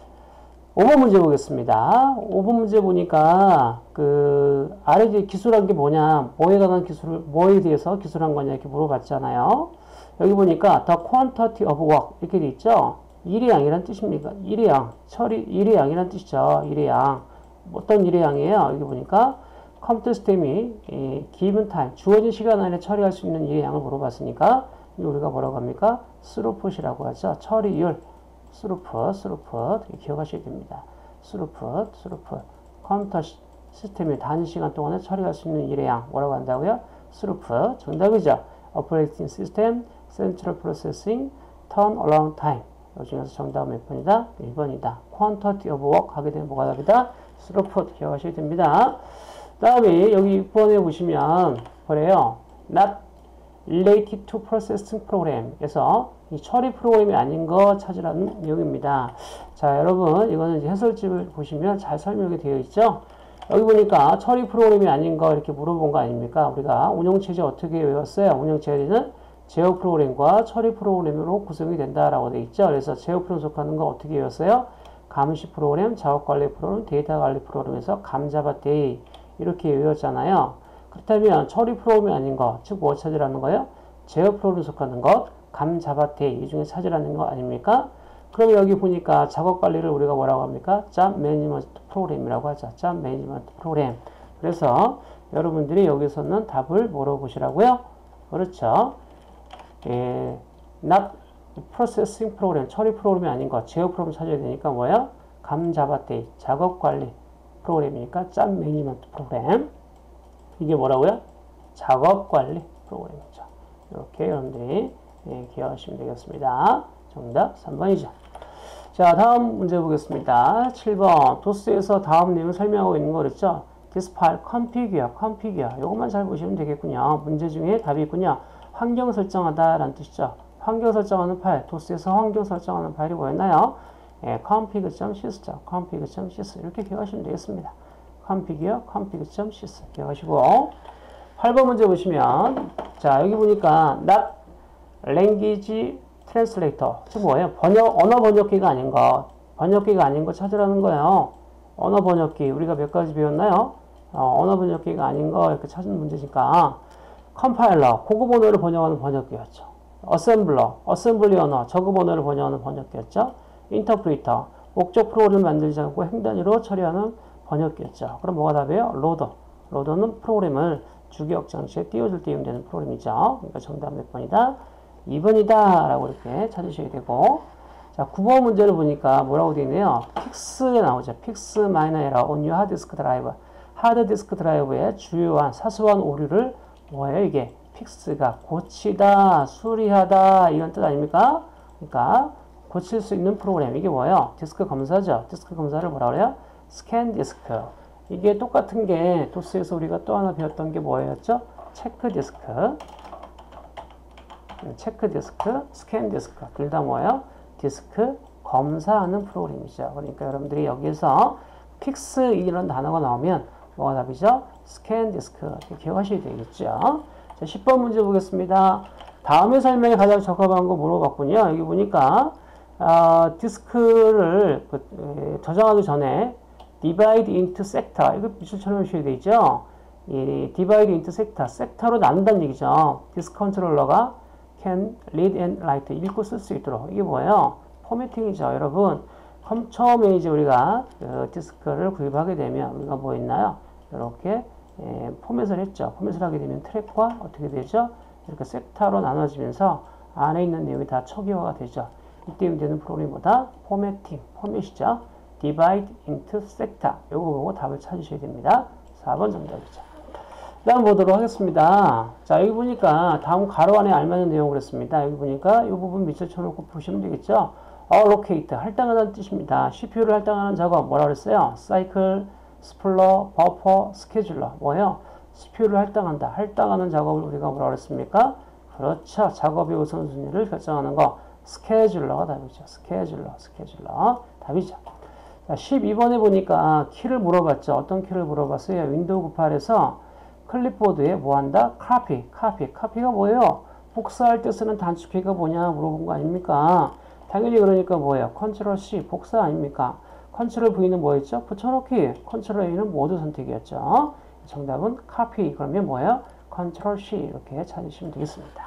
오 번 문제 보겠습니다. 오 번 문제 보니까 그 아래 기술한 게 뭐냐, 뭐에 관한 기술을 뭐에 대해서 기술한 거냐 이렇게 물어봤잖아요. 여기 보니까 the quantity of work 이렇게 돼 있죠. 일의 양이란 뜻입니까? 일의 양, 처리 일의 양이란 뜻이죠. 일의 양. 어떤 일의 양이에요? 여기 보니까 컴퓨터 시스템이 이 given time, 주어진 시간 안에 처리할 수 있는 일의 양을 물어봤으니까 우리가 뭐라고 합니까? throughput이라고 하죠. 처리율, throughput, throughput 기억하셔야 됩니다. throughput, throughput 컴퓨터 시, 시스템이 단위 시간 동안에 처리할 수 있는 일의 양 뭐라고 한다고요? throughput 정답이죠. operating system, central processing, turnaround time 이 중에서 정답은 몇 번이다? 일 번이다. quantity of work 하게 되면 뭐가 답이다? throughput 기억하셔야 됩니다. 다음에 여기 육 번에 보시면 그래요. not related to processing program 에서 이 처리 프로그램이 아닌 거 찾으라는 내용입니다. 자, 여러분, 이거는 이제 해설집을 보시면 잘 설명이 되어 있죠? 여기 보니까 처리 프로그램이 아닌 거 이렇게 물어본 거 아닙니까? 우리가 운영체제 어떻게 외웠어요? 운영체제는 제어 프로그램과 처리 프로그램으로 구성이 된다라고 되어 있죠? 그래서 제어 프로그램 속하는 거 어떻게 외웠어요? 감시 프로그램, 작업 관리 프로그램, 데이터 관리 프로그램에서 감잡아데이 이렇게 외웠잖아요. 그렇다면 처리 프로그램이 아닌 거, 즉 뭐 찾으라는 거예요? 제어 프로그램 속하는 것, 감잡아데이 이 중에 찾으라는 거 아닙니까? 그럼 여기 보니까 작업 관리를 우리가 뭐라고 합니까? 잡 매니지먼트 프로그램이라고 하죠. 잡 매니지먼트 프로그램. 그래서 여러분들이 여기서는 답을 뭐라고 보시라고요? 그렇죠. 예, not processing 프로그램, 처리 프로그램이 아닌 거, 제어 프로그램 찾아야 되니까 뭐예요? 감잡아데이, 작업 관리 프로그램이니까 잡 매니지먼트 프로그램. 이게 뭐라고요? 작업 관리 프로그램이죠. 이렇게 여러분들이 예, 기억하시면 되겠습니다. 정답 삼 번이죠. 자, 다음 문제 보겠습니다. 칠 번. 도스에서 다음 내용을 설명하고 있는 거 그랬죠? this file configure, configure. 이것만 잘 보시면 되겠군요. 문제 중에 답이 있군요. 환경 설정하다 라는 뜻이죠. 환경 설정하는 파일, 도스에서 환경 설정하는 파일이 뭐였나요? 예, config.sys, config.sys. 이렇게 기억하시면 되겠습니다. configure, config.sys. 기억하시고. 팔 번 문제 보시면, 자, 여기 보니까, not language translator. 즉 뭐예요? 번역, 언어 번역기가 아닌 거. 번역기가 아닌 거 찾으라는 거예요. 언어 번역기. 우리가 몇 가지 배웠나요? 어, 언어 번역기가 아닌 거 이렇게 찾는 문제니까. 컴파일러. 고급 언어를 번역하는 번역기였죠. 어셈블러. 어셈블리 언어. 저급 언어를 번역하는 번역기였죠. 인터프리터. 목적 프로그램을 만들지 않고 행 단위로 처리하는 번역기였죠. 그럼 뭐가 답이에요? 로더. 로더는 프로그램을 주기억 장치에 띄워줄 때 이용되는 프로그램이죠. 그러니까 정답 몇 번이다? 이 번이다 라고 이렇게 찾으셔야 되고, 자, 구 번 문제를 보니까 뭐라고 되어 있네요. 픽스에 나오죠. 픽스 마이너 에러 on your hard disk drive. 하드 디스크 드라이브의 주요한 사소한 오류를 뭐예요? 이게 픽스가 고치다, 수리하다 이런 뜻 아닙니까? 그러니까 고칠 수 있는 프로그램. 이게 뭐예요? 디스크 검사죠. 디스크 검사를 뭐라 그래요? 스캔 디스크. 이게 똑같은 게 도스에서 우리가 또 하나 배웠던 게 뭐였죠? 체크 디스크. 체크 디스크, 스캔 디스크. 둘 다 뭐예요? 디스크 검사하는 프로그램이죠. 그러니까 여러분들이 여기서 픽스 이런 단어가 나오면 뭐가 답이죠? 스캔 디스크. 이렇게 기억하셔야 되겠죠. 자, 십 번 문제 보겠습니다. 다음에 설명에 가장 적합한 거 물어봤군요. 여기 보니까 어, 디스크를 그, 에, 저장하기 전에 divide into sector. 이거 미술처럼 해주셔야 되죠. 이 divide into sector. 섹터로 나눈다는 얘기죠. 디스크 컨트롤러가 can read and write. 읽고 쓸 수 있도록. 이게 뭐예요? 포매팅이죠. 여러분, 처음에 이제 우리가 그 디스크를 구입하게 되면 우리가 뭐 있나요? 이렇게 에, 포맷을 했죠. 포맷을 하게 되면 트랙과 어떻게 되죠? 이렇게 섹터로 나눠지면서 안에 있는 내용이 다 초기화가 되죠. 이때 되는 프로그램이 뭐다? 포매팅, 포맷이죠. divide into sector. 이거 보고 답을 찾으셔야 됩니다. 사 번 정답이죠. 다음 보도록 하겠습니다. 자, 여기 보니까 다음 가로 안에 알맞은 내용을 했습니다. 여기 보니까 이 부분 밑에 쳐놓고 보시면 되겠죠. allocate, 할당하다는 뜻입니다. 씨피유를 할당하는 작업 뭐라 그랬어요? 사이클, 스플러, 버퍼, 스케줄러. 뭐예요? 씨피유를 할당한다. 할당하는 작업을 우리가 뭐라 그랬습니까? 그렇죠. 작업의 우선순위를 결정하는 거. 스케줄러가 답이죠. 스케줄러, 스케줄러. 답이죠. 자, 십이 번에 보니까 키를 물어봤죠. 어떤 키를 물어봤어요? 윈도우 구십팔에서 클립보드에 뭐 한다? 카피, 카피. 카피가 뭐예요? 복사할 때 쓰는 단축키가 뭐냐 물어본 거 아닙니까? 당연히 그러니까 뭐예요? 컨트롤 C, 복사 아닙니까? 컨트롤 V는 뭐였죠? 붙여넣기. 컨트롤 A는 모두 선택이었죠. 정답은 카피. 그러면 뭐예요? 컨트롤 C 이렇게 찾으시면 되겠습니다.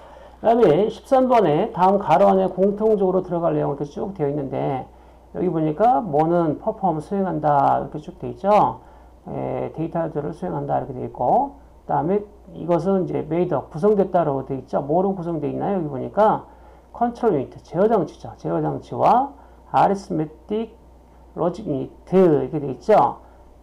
그 다음에 십삼 번에 다음 가로 안에 공통적으로 들어갈 내용 이렇게 쭉 되어 있는데 여기 보니까 뭐는 퍼폼 수행한다 이렇게 쭉 되어 있죠. 에, 데이터들을 수행한다 이렇게 되어 있고 그 다음에 이것은 이제 made up, 구성됐다라고 되어 있죠. 뭐로 구성되어 있나요? 여기 보니까 컨트롤 유니트, 제어 장치죠. 제어 장치와 arithmetic logic unit 이렇게 되어 있죠.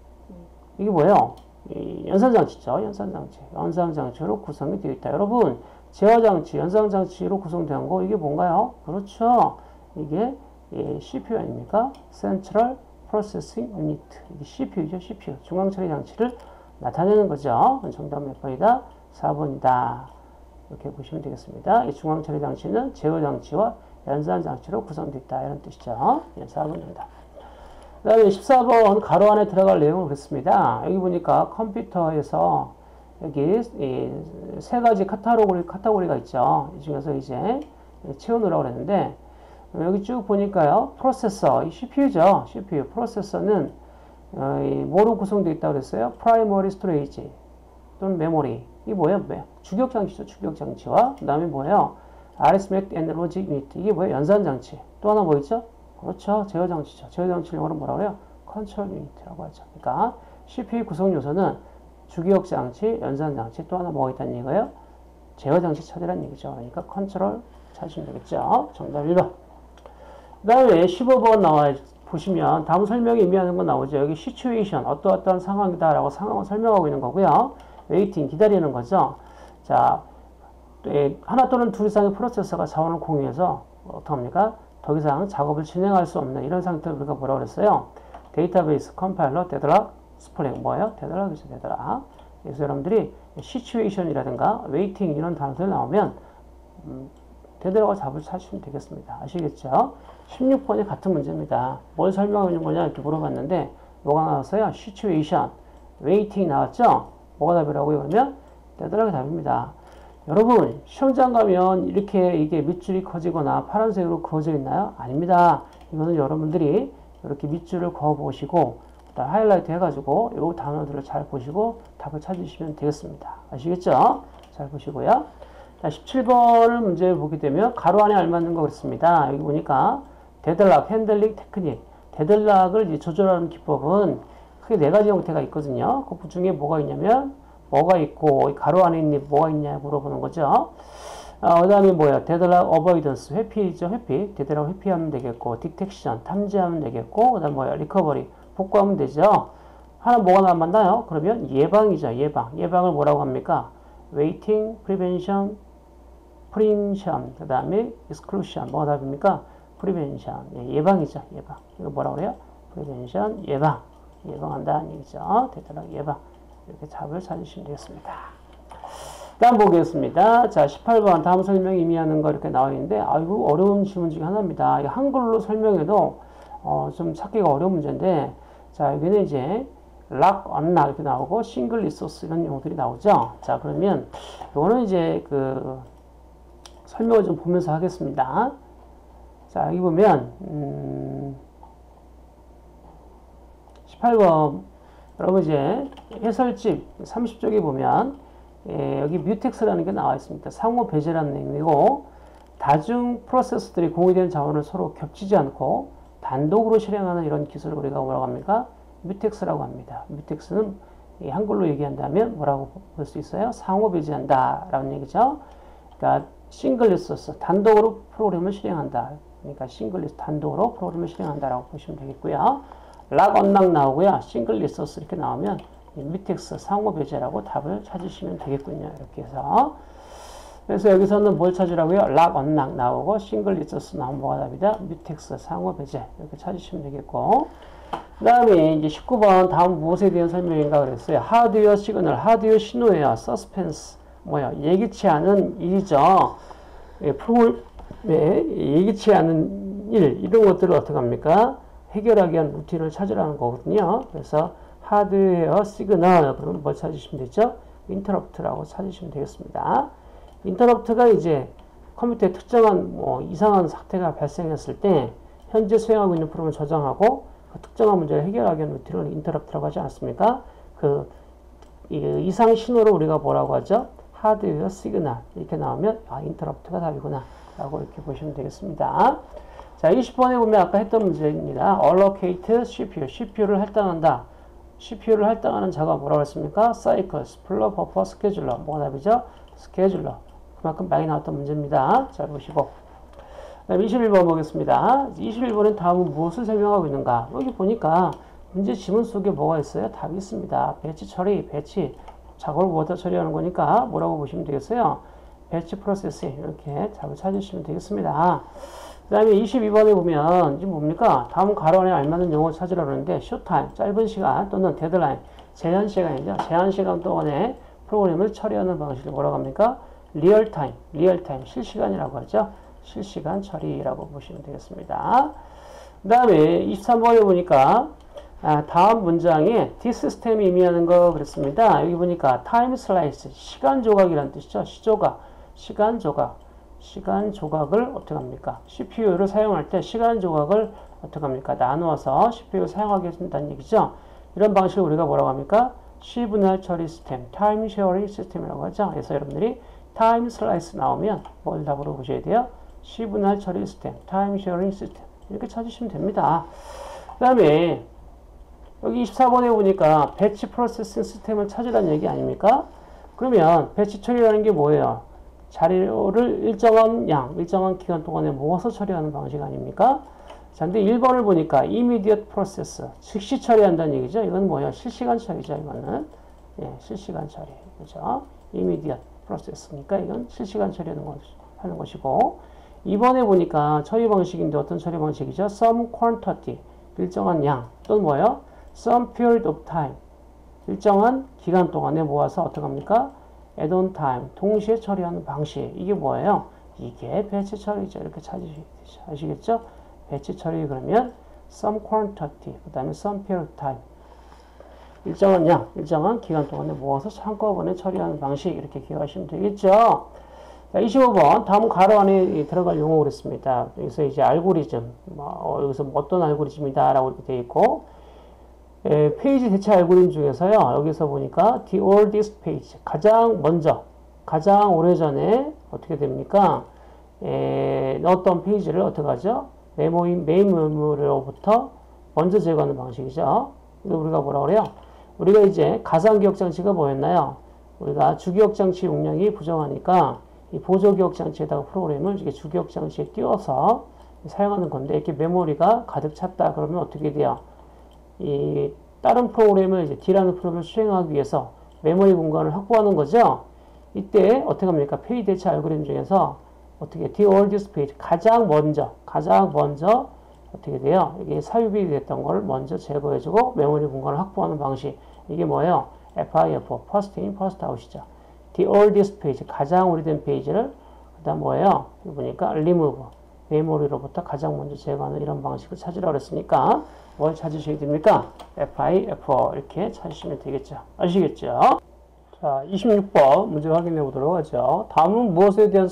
이게 뭐예요? 연산 장치죠. 연산 장치. 연산 장치로 구성이 되어 있다. 여러분, 제어 장치, 연산 장치로 구성된 거 이게 뭔가요? 그렇죠. 이게 예, 씨피유 아닙니까? Central Processing Unit. 이게 씨피유죠. 씨피유. 중앙 처리 장치를 나타내는 거죠. 정답 몇 번이다? 사 번이다. 이렇게 보시면 되겠습니다. 이 중앙 처리 장치는 제어 장치와 연산 장치로 구성되어 있다. 이런 뜻이죠. 예, 사 번입니다. 그 다음에 십사 번 가로 안에 들어갈 내용을 보겠습니다. 여기 보니까 컴퓨터에서 여기 세 가지 카테고리, 카테고리가 있죠. 이 중에서 이제 채우느라고 그랬는데, 여기 쭉 보니까요, 프로세서, 이 씨피유죠. 씨피유. 프로세서는 어, 뭐로 구성되어 있다고 그랬어요? 프라이머리 스토레이지 또는 메모리. 이게 뭐예요? 주격 장치죠. 주격 장치와 그 다음에 뭐예요? Arithmetic and Logic Unit. 이게 뭐예요? 연산 장치. 또 하나 뭐 있죠? 그렇죠. 제어 장치죠. 제어 장치를 영어로 뭐라고 해요? 컨트롤 유닛이라고 하죠. 그러니까 씨피유 구성 요소는 주기억 장치, 연산 장치, 또 하나 뭐가 있다는 얘기예요? 제어 장치 찾으라는 얘기죠. 그러니까 컨트롤 찾으시면 되겠죠. 정답 일 번. 그 다음에 십오 번 나와 보시면 다음 설명이 의미하는 건 나오죠. 여기 시츄에이션, 어떠어떠한 상황이다 라고 상황을 설명하고 있는 거고요. 웨이팅, 기다리는 거죠. 자, 하나 또는 둘 이상의 프로세서가 자원을 공유해서 어떡합니까? 더 이상 작업을 진행할 수 없는 이런 상태를 우리가 뭐라고 그랬어요? 데이터베이스, 컴파일러, 데드락, 스플링. 뭐예요? 데드락이죠, 데드락. 그래서 여러분들이 시츄에이션이라든가 웨이팅 이런 단어들 나오면 음, 데드락을 답을 찾으시면 되겠습니다. 아시겠죠? 십육 번이 같은 문제입니다. 뭘 설명하고 있는 거냐 이렇게 물어봤는데 뭐가 나왔어요? 시츄에이션, 웨이팅 나왔죠? 뭐가 답이라고요? 그러면 데드락이 답입니다. 여러분 시험장 가면 이렇게 이게 밑줄이 커지거나 파란색으로 그어져 있나요? 아닙니다. 이거는 여러분들이 이렇게 밑줄을 그어 보시고 하이라이트 해가지고 이 단어들을 잘 보시고 답을 찾으시면 되겠습니다. 아시겠죠? 잘 보시고요. 자, 십칠 번을 문제를 보게 되면 가로 안에 알맞는 거 그렇습니다. 여기 보니까 데드락, 핸들링 테크닉. 데드락을 이제 조절하는 기법은 크게 네 가지 형태가 있거든요. 그 중에 뭐가 있냐면 뭐가 있고 가로 안에 있는 뭐가 있냐 물어보는 거죠. 어, 그 다음에 뭐야? 데드락 어버이던스, 회피죠. 회피. 데드락 회피하면 되겠고, 딕텍션, 탐지하면 되겠고, 그 다음 뭐야? 리커버리, 복구하면 되죠. 하나 뭐가 남았나요? 그러면 예방이죠. 예방. 예방을 뭐라고 합니까? 웨이팅, 프리벤션, 프리vention, 그 다음에 exclusion. 뭐가 답입니까? 프리벤션. 예, 예방이죠. 예방. 이거 뭐라고 그래요? 프리벤션, 예방. 예방한다는 얘기죠. 데드락 예방. 이렇게 답을 찾으시면 되겠습니다. 다음 보겠습니다. 자, 십팔 번 다음 설명이 의미하는 거 이렇게 나와 있는데, 아이고, 어려운 질문 중에 하나입니다. 이게 한글로 설명해도 어, 좀 찾기가 어려운 문제인데, 자, 여기는 이제 락, 언락 이렇게 나오고, 싱글 리소스 이런 용어들이 나오죠. 자, 그러면 이거는 이제 그 설명을 좀 보면서 하겠습니다. 자, 여기 보면 음, 십팔 번 여러분 이제 해설집 삼십 쪽에 보면 예, 여기 뮤텍스라는 게 나와 있습니다. 상호 배제라는 의미고 다중 프로세서들이 공유된 자원을 서로 겹치지 않고 단독으로 실행하는 이런 기술을 우리가 뭐라고 합니까? 뮤텍스라고 합니다. 뮤텍스는 이 한글로 얘기한다면 뭐라고 볼 수 있어요? 상호 배제한다 라는 얘기죠. 그러니까 싱글 리소스, 단독으로 프로그램을 실행한다. 그러니까 싱글 리소스, 단독으로 프로그램을 실행한다 라고 보시면 되겠고요. 락, 언락 나오고요. 싱글 리소스 이렇게 나오면 뮤텍스, 상호 배제라고 답을 찾으시면 되겠군요. 이렇게 해서. 그래서 여기서는 뭘 찾으라고요? 락, 언락 나오고 싱글 리소스 나오면 뭐가 답이다? 뮤텍스, 상호 배제 이렇게 찾으시면 되겠고, 그 다음에 이제 십구 번 다음 무엇에 대한 설명인가 그랬어요? 하드웨어 시그널, 하드웨어 신호예요. 서스펜스, 뭐야? 예기치 않은 일이죠. 예, 프로그램에 예기치 않은 일, 이런 것들을 어떻게 합니까? 해결하기 위한 루틴을 찾으라는 거거든요. 그래서 하드웨어 시그널, 그러면 뭘 찾으시면 되죠? 인터럽트라고 찾으시면 되겠습니다. 인터럽트가 이제 컴퓨터에 특정한 뭐 이상한 사태가 발생했을 때 현재 수행하고 있는 프로그램을 저장하고 그 특정한 문제를 해결하기 위한 루틴을 인터럽트라고 하지 않습니까? 그 이상 신호를 우리가 뭐라고 하죠? 하드웨어 시그널 이렇게 나오면 아, 인터럽트가 답이구나 라고 이렇게 보시면 되겠습니다. 자, 이십 번에 보면 아까 했던 문제입니다. allocate 씨피유, 씨피유를 할당한다. 씨피유를 할당하는 자가 뭐라고 했습니까? cycles, 플러, 버퍼, 스케줄러. 뭐가 답이죠? 스케줄러. 그만큼 많이 나왔던 문제입니다. 잘 보시고. 그다음에 이십일 번 보겠습니다. 이십일 번은 다음은 무엇을 설명하고 있는가? 여기 보니까 문제 지문 속에 뭐가 있어요? 답이 있습니다. 배치 처리, 배치. 작업을 뭐다 처리하는 거니까 뭐라고 보시면 되겠어요? 배치 프로세싱. 이렇게 답을 찾으시면 되겠습니다. 그 다음에 이십이 번에 보면 지금 뭡니까? 다음 가로 안에 알맞는 용어 찾으라고 하는데 쇼타임, 짧은 시간 또는 데드라인, 제한 시간이죠. 제한 시간 동안에 프로그램을 처리하는 방식을 뭐라고 합니까? 리얼타임, 리얼타임, 실시간이라고 하죠. 실시간 처리라고 보시면 되겠습니다. 그 다음에 이십삼 번에 보니까 아, 다음 문장에 디시스템이 의미하는 거 그랬습니다. 여기 보니까 time slice, 시간 조각이라는 뜻이죠. 시조각, 시간 조각, 시간 조각을 어떻게 합니까? 씨피유를 사용할 때 시간 조각을 어떻게 합니까? 나누어서 씨피유를 사용하게 된다는 얘기죠. 이런 방식을 우리가 뭐라고 합니까? 시분할 처리 시스템, time sharing 시스템이라고 하죠. 그래서 여러분들이 time slice 나오면 뭘 답으로 보셔야 돼요? 시분할 처리 시스템, time sharing 시스템 이렇게 찾으시면 됩니다. 그 다음에 여기 이십사 번에 보니까 배치 프로세싱 시스템을 찾으라는 얘기 아닙니까? 그러면 배치 처리라는 게 뭐예요? 자료를 일정한 양, 일정한 기간 동안에 모아서 처리하는 방식 아닙니까? 자, 근데 일 번을 보니까 immediate process, 즉시 처리한다는 얘기죠. 이건 뭐예요? 실시간 처리죠, 이거는. 예, 실시간 처리. 그죠? immediate process니까 이건 실시간 처리하는 것, 하는 것이고. 이 번에 보니까 처리 방식인데 어떤 처리 방식이죠? some quantity, 일정한 양. 또는 뭐예요? some period of time, 일정한 기간 동안에 모아서 어떻게 합니까? at on time, 동시에 처리하는 방식. 이게 뭐예요? 이게 배치 처리죠. 이렇게 찾으시겠죠. 아시겠죠? 배치 처리 그러면 some quantity, 그 다음에 some period of time, 일정한 양, 일정한 기간 동안에 모아서 한꺼번에 처리하는 방식 이렇게 기억하시면 되겠죠. 자, 이십오 번 다음 가로 안에 들어갈 용어 그랬습니다. 여기서 이제 알고리즘, 뭐, 어, 여기서 뭐 어떤 알고리즘이다 라고 이렇게 되어 있고, 에, 페이지 대체 알고리즘 중에서요, 여기서 보니까 the oldest page, 가장 먼저, 가장 오래전에 어떻게 됩니까? 에, 넣었던 페이지를 어떻게 하죠? 메모리, 메인 메모리로부터 먼저 제거하는 방식이죠. 그래서 우리가 뭐라 그래요? 우리가 이제 가상기억장치가 뭐였나요? 우리가 주기억장치 용량이 부정하니까 이 보조기억장치에다가 프로그램을 이게 주기억장치에 띄워서 사용하는 건데, 이렇게 메모리가 가득 찼다 그러면 어떻게 돼요? 이 다른 프로그램을 이제 D라는 프로그램을 수행하기 위해서 메모리 공간을 확보하는 거죠. 이때 어떻게 합니까? 페이지 대체 알고리즘 중에서 어떻게 the oldest page, 가장 먼저, 가장 먼저 어떻게 돼요? 이게 삽입이 됐던 걸 먼저 제거해주고 메모리 공간을 확보하는 방식. 이게 뭐예요? 에프 아이 에프, first in, first out이죠. the oldest page, 가장 오래된 페이지를, 그 다음 뭐예요? 여기 보니까 remove, 메모리로부터 가장 먼저 제거하는 이런 방식을 찾으라고 그랬으니까 뭘 찾으셔야 됩니까? 에프 아이 에프 이렇게 찾으시면 되겠죠. 아시겠죠? 자, 이십육 번 문제 확인해 보도록 하죠. 다음은 무엇에 대한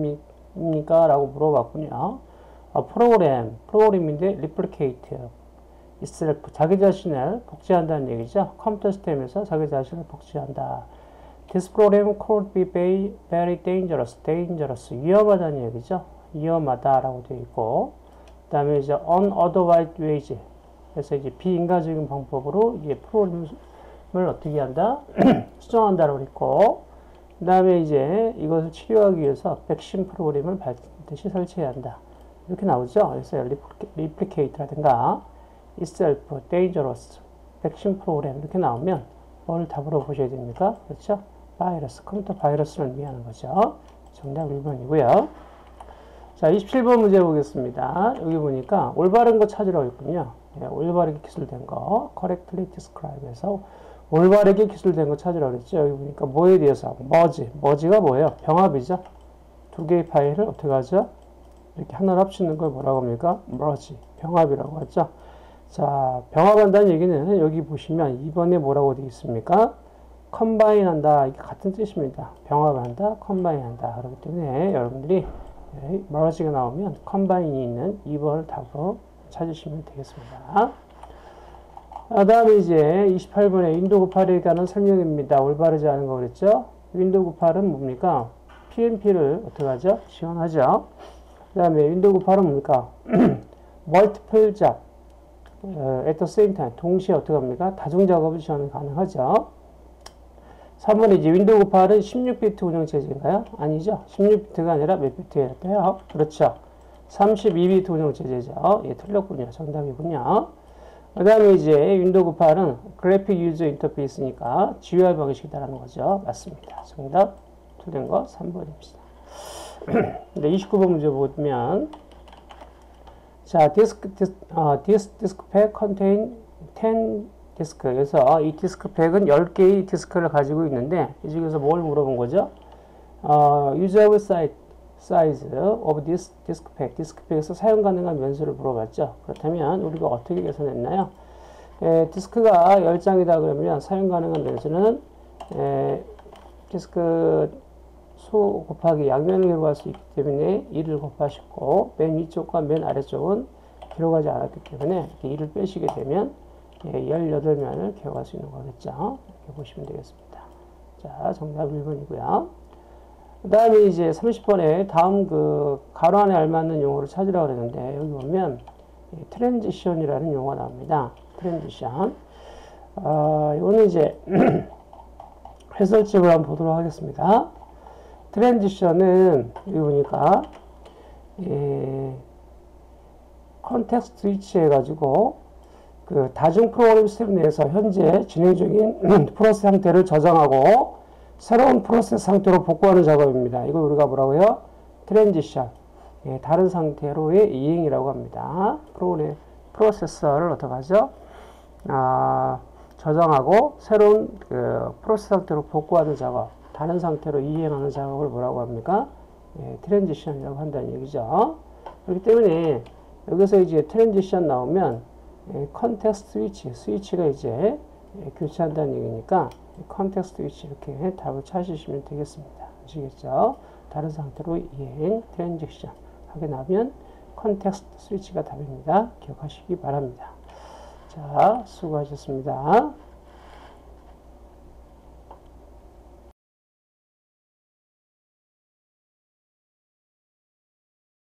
설명입니까? 라고 물어봤군요. 아, 프로그램, 프로그램인데 replicate, itself, 자기 자신을 복제한다는 얘기죠. 컴퓨터 시스템에서 자기 자신을 복제한다. This program could be very dangerous, dangerous, 위험하다는 얘기죠. 위험하다라고 되어 있고, 그 다음에 이제 unauthorized ways, 그래서 이제 비인간적인 방법으로 이게 프로그램을 어떻게 한다? 수정한다라고 했고, 그 다음에 이제 이것을 치료하기 위해서 백신 프로그램을 반드시 설치해야 한다. 이렇게 나오죠. 그래서 replicate라든가 itself, dangerous, 백신 프로그램 이렇게 나오면 뭘 답으로 보셔야 됩니까? 그렇죠? 바이러스, 컴퓨터 바이러스를 의미하는 거죠. 정답 일 번이고요. 자, 이십칠 번 문제 보겠습니다. 여기 보니까 올바른 거 찾으라고 했군요. 예, 올바르게 기술된 거, correctly describe에서 올바르게 기술된 거 찾으라고 했죠. 여기 보니까 뭐에 대해서, 머지, 머지가 뭐예요? 병합이죠. 두 개의 파일을 어떻게 하죠? 이렇게 하나로 합치는 걸 뭐라고 합니까? 머지, 병합이라고 하죠. 자, 병합한다는 얘기는 여기 보시면 이 번에 뭐라고 되어 있습니까? 컴바인 한다. 이게 같은 뜻입니다. 병합한다, 컴바인 한다. 그렇기 때문에 여러분들이 머지가 나오면 컴바인이 있는 이 번을 답으로 찾으시면 되겠습니다. 그 다음에 이제 이십팔 번에 윈도우 구십팔에 관한 설명입니다. 올바르지 않은 거 그랬죠? 윈도우 구십팔은 뭡니까? 피엠피를 어떻게 하죠? 지원하죠. 그 다음에 윈도우 구십팔은 뭡니까? multiple job, at the same time, 동시에 어떻게 합니까? 다중 작업을 지원 가능하죠. 삼 번에 이제 윈도우 구십팔은 십육 비트 운영체제인가요? 아니죠. 십육 비트가 아니라 몇 비트예요? 그렇죠. 삼십이 비트 운영체제죠. 예, 틀렸군요. 정답이군요. 그 다음에 이제 윈도우 구십팔은 그래픽 유저 인터페이스니까 지유아이 방식이다라는 거죠. 맞습니다. 정답 틀린 거 삼 번입니다. 근데 이십구 번 문제 보면 자, 디스크, 디스, 어, 디스, 디스크팩 contain ten 디스크. 그래서 이 디스크팩은 열 개의 디스크를 가지고 있는데 이 중에서 뭘 물어본 거죠? 어, 유저블 사이트, size of this disk pack. 디스크팩에서 사용 가능한 면수를 물어봤죠. 그렇다면 우리가 어떻게 계산했나요? 에, 디스크가 십 장이다 그러면 사용 가능한 면수는 에, 디스크 수 곱하기 양면을 기록할 수 있기 때문에 이를 곱하시고 맨 위쪽과 맨 아래쪽은 기록하지 않았기 때문에 이렇게 이를 빼시게 되면 예, 십팔 면을 기록할 수 있는 거겠죠. 이렇게 보시면 되겠습니다. 자, 정답 일 번이고요. 그 다음에 이제 삼십 번에 다음 그 가로 안에 알맞는 용어를 찾으라고 그랬는데 여기 보면 트랜지션이라는 용어가 나옵니다. 트랜지션. 어, 이거는 이제 해설집을 한번 보도록 하겠습니다. 트랜지션은 여기 보니까 예, 컨텍스트 스위치 해가지고 그 다중 프로그램 시스템 내에서 현재 진행 중인 프로세스 상태를 저장하고 새로운 프로세스 상태로 복구하는 작업입니다. 이걸 우리가 뭐라고요? 트랜지션. 예, 다른 상태로의 이행이라고 합니다. 프로그램, 프로세서를 어떻게 하죠? 아, 저장하고 새로운 그 프로세스 상태로 복구하는 작업, 다른 상태로 이행하는 작업을 뭐라고 합니까? 예, 트랜지션이라고 한다는 얘기죠. 그렇기 때문에 여기서 이제 트랜지션 나오면 예, 컨텍스트 스위치, 스위치가 이제 예, 교체한다는 얘기니까 컨텍스트 스위치 이렇게 답을 찾으시면 되겠습니다. 아시겠죠? 다른 상태로 이행, 트랜지션 하게 나면 컨텍스트 스위치가 답입니다. 기억하시기 바랍니다. 자, 수고하셨습니다.